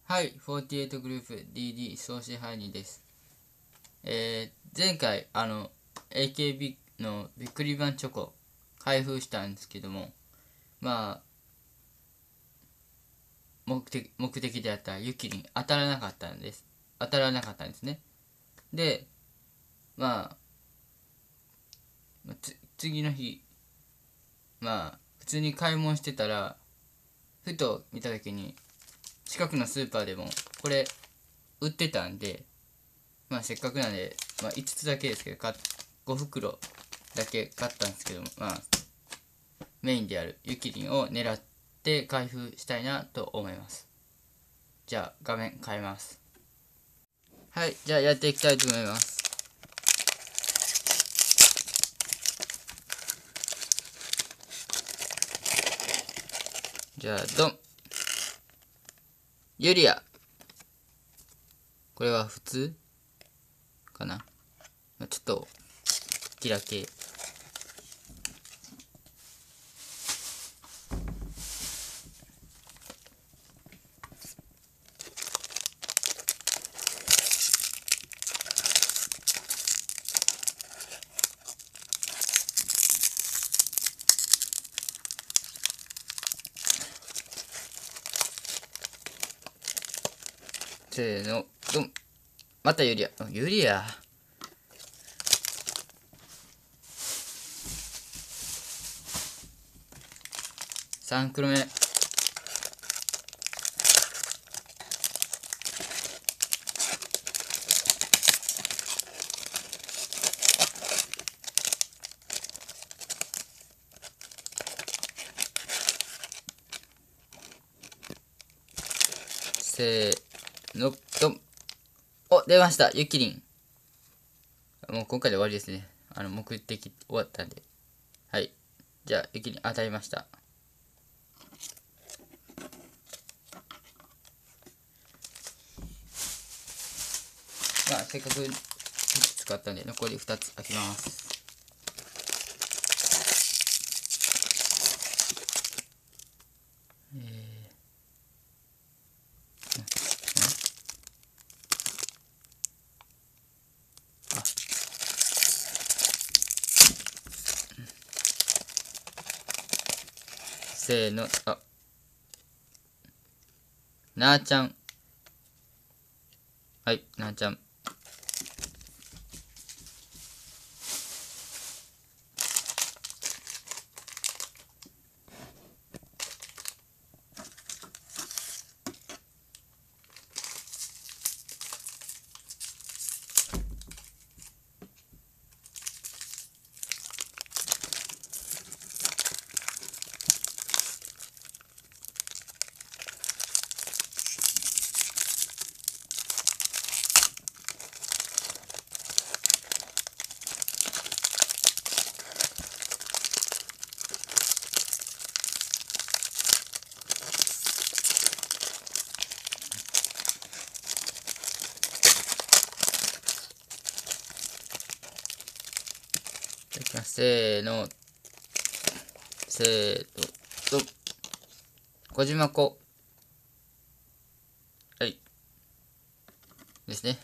はい、48グループ DD 総支配人です。前回、AKB のびっくりバンチョコ開封したんですけども、まあ、目的であったゆきりん当たらなかったんですね。で、まあ、次の日、普通に買い物してたら、ふと見た時に、近くのスーパーでもこれ売ってたんで、せっかくなんで、5つだけですけど5袋だけ買ったんですけども、メインであるゆきりんを狙って開封したいなと思います。じゃあ画面変えます。はい、じゃあやっていきたいと思います。じゃあドン。ユリア。これは普通かな。ちょっとキラ系。せーのドン。またユリア。3袋目。せーのドン。お、出ました。ゆきりん。もう今回で終わりですね。目的終わったんで。はい。じゃあ、ゆきりん当たりました。せっかく使ったんで、残り2つ開きます。せーの、なーちゃん。はい、なーちゃん。いきます。せーの、ドン。小島子。はい。ですね。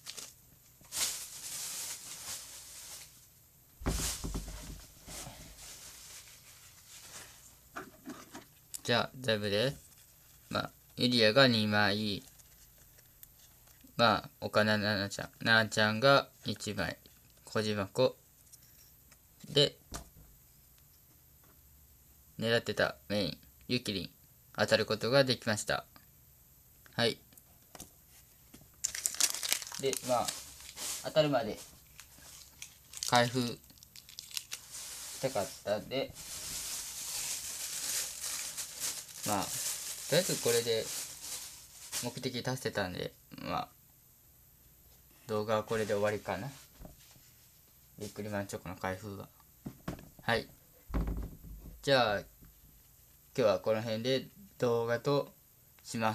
じゃあ、全部で、ユリアが2枚、岡菜奈々ちゃん、なーちゃんが1枚、小島子。で、狙ってたメイン、ゆきりん、当たることができました。はい。で、当たるまで開封したかったんで、とりあえずこれで目的達せたんで、動画はこれで終わりかな。びっくりマンチョコの開封は。はい。じゃあ、今日はこの辺で動画とします。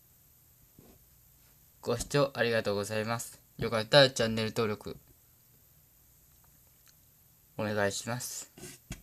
ご視聴ありがとうございます。よかったらチャンネル登録お願いします。